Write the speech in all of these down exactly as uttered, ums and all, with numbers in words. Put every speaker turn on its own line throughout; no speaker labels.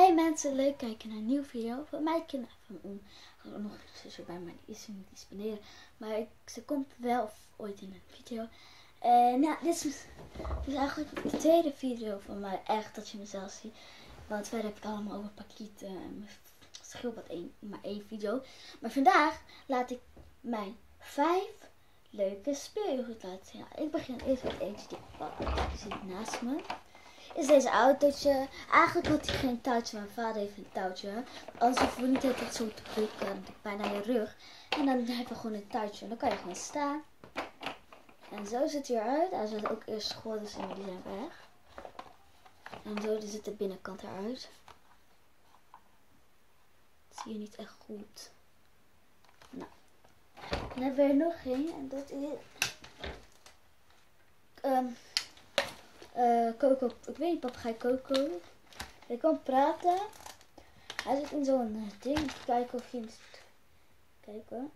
Hey mensen, leuk kijken naar een nieuwe video van mijn kanaal. Van om gewoon nog een zusje bij, maar die is er niet, die is beneden. Maar ik, ze komt wel ooit in een video. En ja, dit is, dit is eigenlijk de tweede video van mij, echt dat je mezelf ziet. Want verder heb ik allemaal over pakketten en schildpad één, maar één video. Maar vandaag laat ik mijn vijf leuke speelgoed laten zien. Ja, ik begin eerst met eentje die ik pak. Je ziet naast me. Is deze autootje. Eigenlijk had hij geen touwtje. Mijn vader heeft een touwtje. Anders hoeven we niet altijd zo te drukken. Bijna je rug. En dan hebben we gewoon een touwtje. En dan kan je gewoon staan. En zo ziet hij eruit. Hij zat ook eerst school, dus die zijn weg. En zo ziet de binnenkant eruit. Dat zie je niet echt goed. Nou. Dan hebben we er nog één. En dat is... Um, Uh, Coco, ik weet niet, papegaai Coco. Hij kan praten. Hij zit in zo'n uh, ding. Even kijken of je het ziet. Kijken.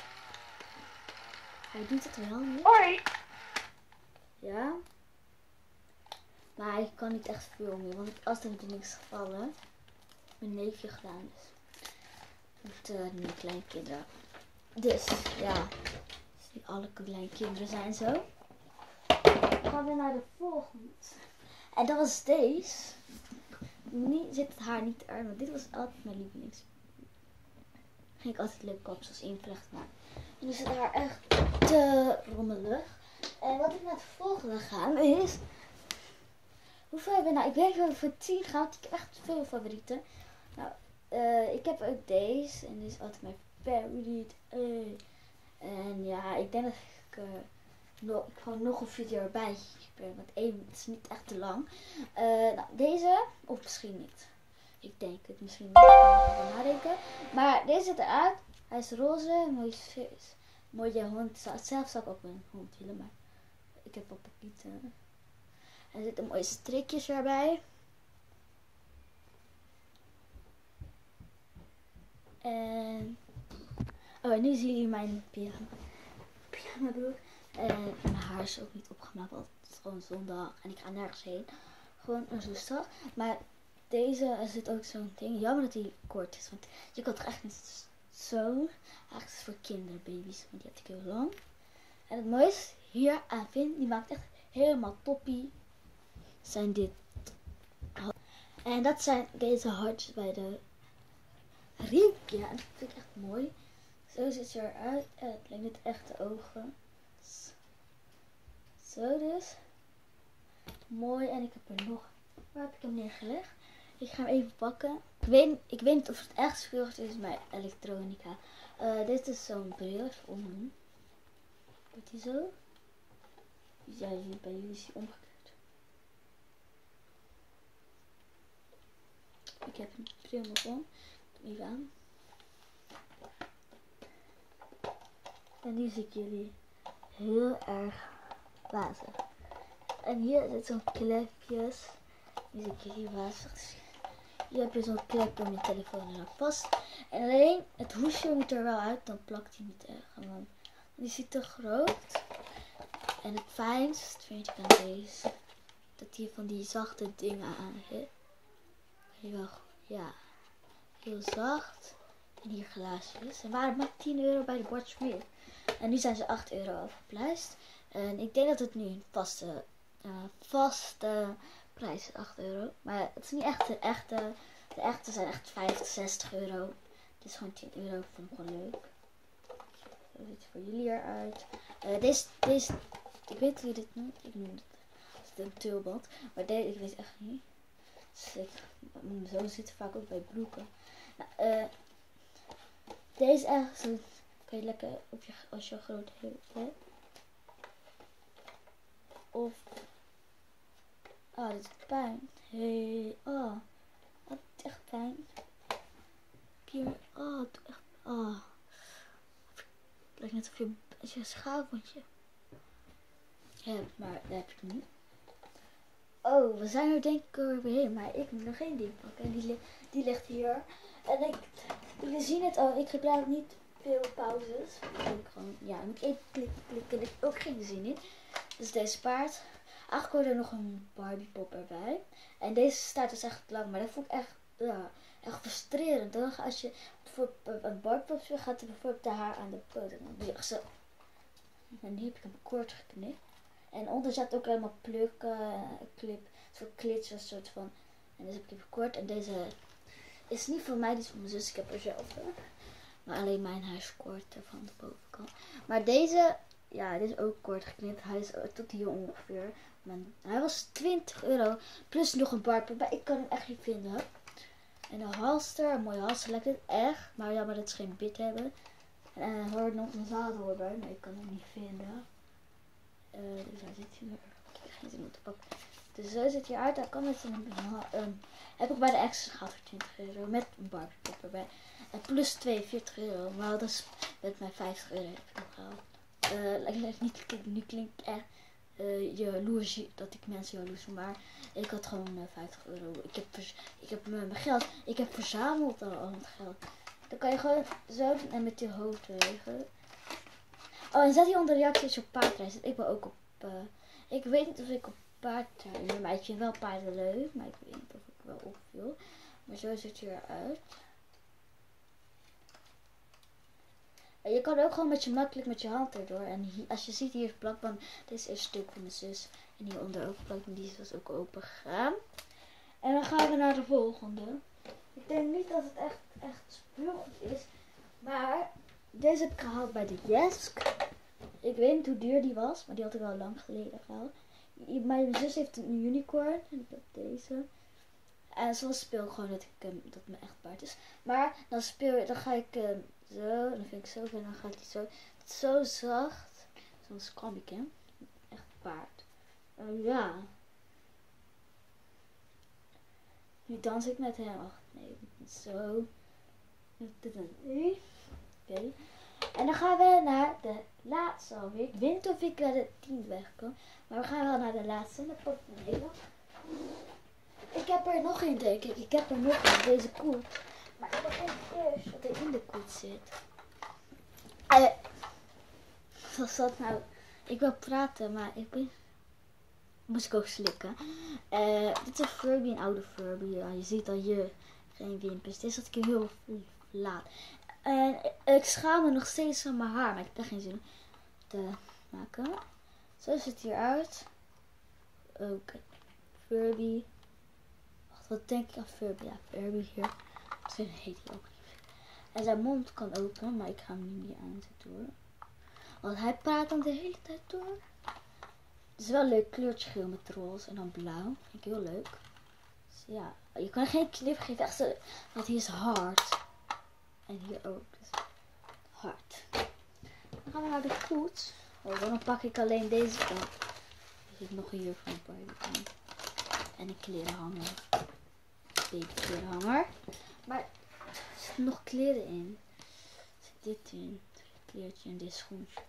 Hij doet het wel niet.
Hoi!
Ja. Maar hij kan niet echt veel meer. Want als er natuurlijk niks gevallen. Mijn neefje gedaan dus. Met uh, nieuwe kleinkinderen. Dus ja. Dus niet alle kleinkinderen zijn zo. Dan gaan we naar de volgende. En dat was deze. Nu zit het haar niet er, want dit was altijd mijn lievelings. Ging ik altijd leuke kapsels invlechten. Maar nu is het haar echt te rommelig. En wat ik naar het volgende ga is... Hoeveel hebben we nou? Ik weet niet of we voor tien gaan, want ik heb echt veel favorieten. Nou, uh, ik heb ook deze. En dit is altijd mijn favoriet. Uh. En ja, ik denk dat ik... Uh, Nog, gewoon nog een video erbij. Want één is niet echt te lang. Uh, nou, deze, of misschien niet. Ik denk het misschien niet. Ik ga even nadenken. Maar deze ziet eruit. Hij is roze. Mooi, mooie hond. Zelf zou ik ook een hond willen. Maar ik heb wel papieten. Er zitten mooie strikjes erbij. En... Oh, en nu zien jullie mijn pyjama. Pyjama broek. En mijn haar is ook niet opgemaakt, want het is gewoon zondag en ik ga nergens heen. Gewoon een zoesdag. Maar deze, er zit ook zo'n ding. Jammer dat die kort is, want je kan toch echt niet zo. Eigenlijk is het voor kinderbaby's, want die heb ik heel lang. En het mooiste hier aan vind, die maakt echt helemaal toppie, zijn dit. En dat zijn deze hartjes bij de riem. Ja, dat vind ik echt mooi. Zo ziet ze eruit. En het lijkt net echt de ogen. Zo dus. Mooi. En ik heb er nog. Waar heb ik hem neergelegd? Ik ga hem even pakken. Ik weet, ik weet niet of het echt speelgoed is, maar elektronica. Uh, dit is zo'n bril. Even omdoen. Doet hij zo? Ja, bij jullie is hij omgekeerd. Ik heb een bril nog om. Doe even aan. En nu zie ik jullie heel erg wazig. En hier zit zo'n klepjes. Nu zie ik jullie wazig. Hier heb je zo'n klepje om je telefoon erop vast. En alleen het hoesje moet er wel uit, dan plakt hij niet erg. Gewoon. Die is te groot. En het fijnst vind ik aan deze. Dat hier van die zachte dingen aan heeft. Ja, heel zacht. En hier glaasjes. En waren maar tien euro bij de Watch meer. En nu zijn ze acht euro overgeprijsd. En ik denk dat het nu een vaste, uh, vaste prijs is, acht euro. Maar het is niet echt de echte. De echte zijn echt vijftig, zestig euro. Dit is gewoon tien euro. Ik vond het gewoon leuk. Zo ziet het voor jullie eruit. Uh, deze, deze, ik weet hoe je dit noemt. Ik noem het, het een tulband. Maar deze, ik weet echt niet. Dus ik, zo zit het vaak ook bij broeken. Nou, uh, deze is echt zo. Kan je lekker op je, als je een groot hebt. Of. Oh, dit is pijn. Hey. Oh. Dat is echt pijn. Hier. Oh, het doet echt. Oh. Het lijkt net of je, als je een schaafwondje hebt, maar dat heb ik niet. Oh, we zijn er denk ik overheen, maar ik moet nog geen ding pakken. En die, die ligt hier. En ik, jullie zien het al, ik gebruik niet veel pauzes. Ik gewoon, ja, moet één klik, klikken, er ook geen zin in. Dus deze paard. Eigenlijk hoort er nog een Barbie pop erbij. En deze staat dus echt lang, maar dat vond ik echt ja, echt frustrerend. Dan als je bijvoorbeeld een barbpop speelt, gaat er bijvoorbeeld de haar aan de poot. En dan doe je echt zo. En nu heb ik hem kort geknipt. En onder zat ook helemaal plukken, uh, clip, een soort klits, een soort van. En dus heb ik hem kort. En deze is niet voor mij, die is voor mijn zus. Ik heb er zelf. Hè. Maar alleen mijn haar is korter van de bovenkant. Maar deze, ja, dit is ook kort geknipt. Hij is tot hier ongeveer. Maar hij was twintig euro. Plus nog een barbpop. Maar ik kan hem echt niet vinden. En een halster, een mooie halster, lijkt het echt. Maar jammer dat ze geen bit hebben. En er hoort nog een zadel erbij, maar ik kan hem niet vinden. Uh, dus hij zit hier. Ik heb geen zin om te pakken. Dus zo ziet hij uit. Hij kan met een, um, heb ik bij de Access gehad voor twintig euro. Met een barbecue erbij. En plus tweeënveertig euro. Maar dat is met mijn vijftig euro heb ik nog gehaald. Uh, niet, nu klinkt echt uh, jaloers dat ik mensen jaloers doe. Maar ik had gewoon uh, vijftig euro. Ik heb, ik heb mijn geld. Ik heb verzameld al, al het geld. Dan kan je gewoon zo doen en met je hoofd bewegen. Oh, en zet hier onder reactie als je op paardrijdt. Ik ben ook op... Uh, ik weet niet of ik op paardrijden wil, maar ik vind wel paarden leuk. Maar ik weet niet of ik wel op wil. Maar zo ziet het eruit. En je kan ook gewoon met je makkelijk met je hand erdoor. En hier, als je ziet hier is plakband. Dit is een stuk van mijn zus. En hieronder ook plakband. Die is ook open gegaan. En dan gaan we naar de volgende. Ik denk niet dat het echt, echt speelgoed is. Maar deze heb ik gehaald bij de Jesk. Ik weet niet hoe duur die was. Maar die had ik al lang geleden gehaald. Mijn zus heeft een unicorn. En ik heb deze. En soms speel ik gewoon dat, ik, um, dat mijn echt paard is. Maar dan, speel, dan ga ik um, zo. En dan vind ik zo ver. En dan gaat hij zo. Het is zo zacht. Zo'n scrambik, hè. Echt paard. Uh, ja. Nu dans ik met hem. Ach nee, zo. Oké. Okay. En dan gaan we naar de laatste alweer. Ik weet niet of ik naar de tien weg kan. Maar we gaan wel naar de laatste. En dan pak ik mijn hele. Ik heb er nog een, denk ik. Ik heb er nog een. Deze koets. Maar ik begin eerst wat er in de koets zit. Uh, wat is dat nou? Ik wil praten, maar ik ben... Moest ik ook slikken. Uh, dit is een Furby, een oude Furby. Ja, je ziet al hier geen wimpers. Dit zat ik heel laat. En ik schaam me nog steeds van mijn haar. Maar ik heb echt geen zin om te maken. Zo ziet het hieruit. Oké. Okay. Furby. Wacht, wat denk ik aan Furby? Ja, Furby hier. Zo heet hij ook niet. En zijn mond kan open. Maar ik ga hem niet meer aanzetten hoor. Want hij praat dan de hele tijd door. Het is wel een leuk kleurtje geel met roze en dan blauw. Vind ik heel leuk. Dus ja, je kan geen knip geven. Echt zo, want hij is hard. En hier ook. Dus hard. Dan gaan we naar de koets. Oh, dan pak ik alleen deze kant. Er zit nog hier van een Barbie. En een klerenhanger. Baby klerenhanger. Maar er zitten nog kleren in. Er zit dit in. Dit kleertje en dit schoentje.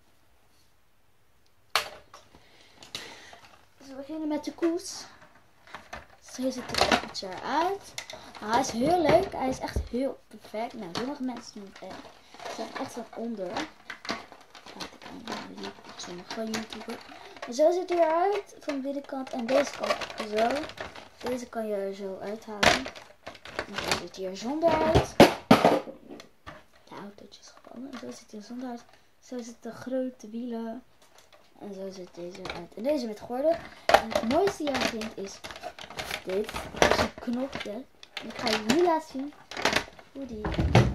Dus we beginnen met de koets. Zo ziet het koets eruit. Nou, hij is heel leuk. Hij is echt heel perfect. Nou, sommige mensen doen het echt. Ze zijn echt van onder. Laat ik aan. Sommige van YouTube. Maar zo ziet hij eruit. Van de binnenkant. En deze kant zo. Deze kan je er zo uithalen. En zo ziet hij er zonder uit. De autootjes gewoon. En zo ziet hij er zonder uit. Zo zitten de grote wielen. En zo ziet deze eruit. En deze met gordel. En het mooiste die aan vind is dit. Dat is een knopje. En ik ga je nu laten zien hoe die,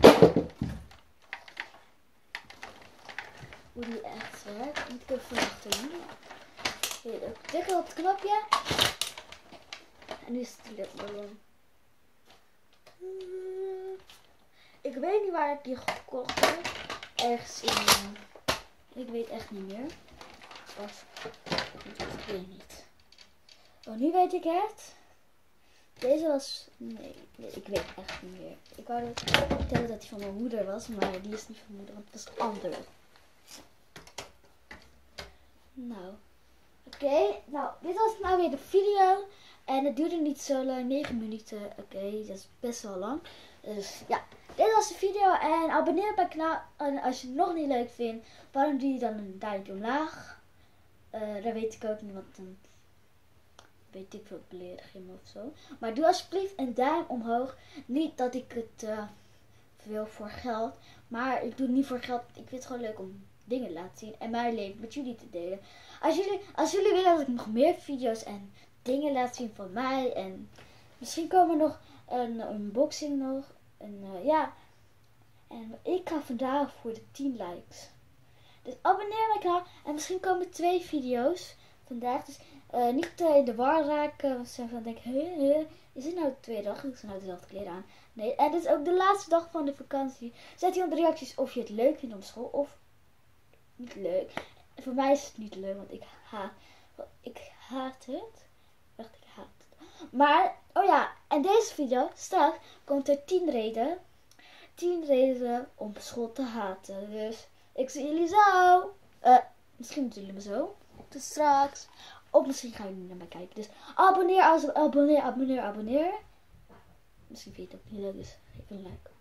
hoe die echt werkt. Moet ik even van achterin. Ik tik op het knopje. En nu is het de luchtballon. Ik weet niet waar ik die gekocht heb. Ergens in. Uh, ik weet echt niet meer. Of, ik weet niet. Oh, nu weet ik het. Deze was... Nee, nee, ik weet echt niet meer. Ik wou dat vertellen dat die van mijn moeder was. Maar die is niet van mijn moeder, want het was andere. Nou. Oké. Okay, nou, dit was nou weer de video. En het duurde niet zo lang. negen minuten. Oké, okay, dat is best wel lang. Dus ja. Dit was de video. En abonneer op mijn kanaal. En als je het nog niet leuk vindt, waarom doe je dan een duimpje omlaag? Uh, dat weet ik ook niet, want dan weet ik veel, beledigingen of zo. Maar doe alsjeblieft een duim omhoog. Niet dat ik het uh, wil voor geld. Maar ik doe het niet voor geld. Ik vind het gewoon leuk om dingen te laten zien. En mijn leven met jullie te delen. Als jullie, als jullie willen dat ik nog meer video's en dingen laat zien van mij. En misschien komen er nog een unboxing nog. En uh, ja. En ik ga vandaag voor de tien likes. Dus abonneer mijn kanaal. En misschien komen twee video's vandaag. Dus uh, niet uh, in de war raken. Want ze van denken, huh, huh, is het nou de tweede dag? Ik zou nou dezelfde kleren aan. Nee, en dit is ook de laatste dag van de vakantie. Zet hier op de reacties of je het leuk vindt op school. Of niet leuk. En voor mij is het niet leuk. Want ik haat, ik haat het. Wacht, ik haat het. Maar, oh ja. En deze video, straks komt er tien redenen. tien redenen om school te haten. Dus ik zie jullie zo. Uh, misschien zien jullie me zo. Tot straks. Of misschien gaan jullie naar mij kijken. Dus abonneer als abonneer, abonneer, abonneer. Misschien vind je het ook niet leuk. Dus geef een like.